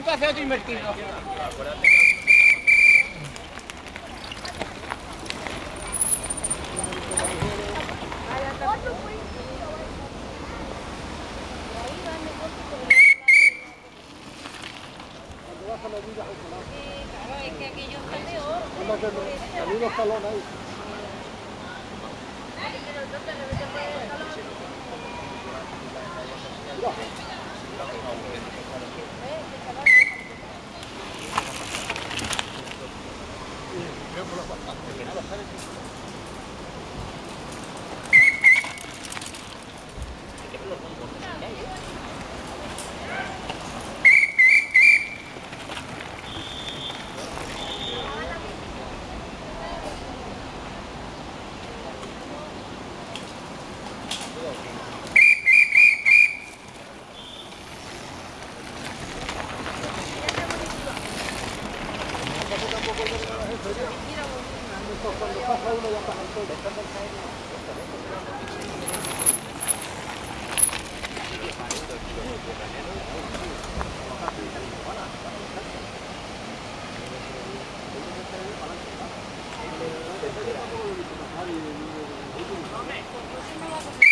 que hacer otro invertido. Claro, es que aquello está de oro. Hay unos talones ahí. Cuando pasa uno ya pasa el todo.